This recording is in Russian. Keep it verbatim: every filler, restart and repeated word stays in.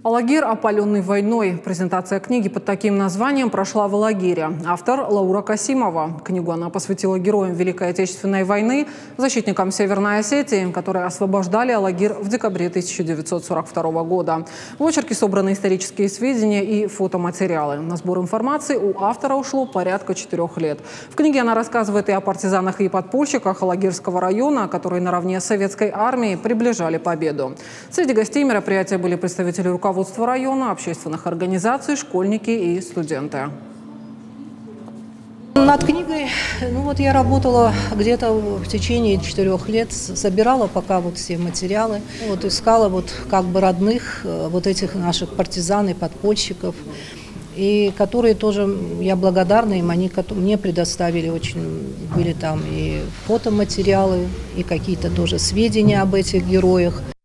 Алагир, опаленный войной. Презентация книги под таким названием прошла в Алагире. Автор Лаура Касимова. Книгу она посвятила героям Великой Отечественной войны, защитникам Северной Осетии, которые освобождали Алагир в декабре тысяча девятьсот сорок второго года. В очерке собраны исторические сведения и фотоматериалы. На сбор информации у автора ушло порядка четырех лет. В книге она рассказывает и о партизанах и подпольщиках Алагирского района, которые наравне с советской армией приближали победу. Среди гостей мероприятия были представители руководства руководство района, общественных организаций, школьники и студенты. Над книгой, ну вот я работала где-то в течение четырех лет, собирала пока вот все материалы, вот искала вот как бы родных вот этих наших партизан и подпольщиков, и которые тоже, я благодарна им, они мне предоставили очень, были там и фотоматериалы, и какие-то тоже сведения об этих героях.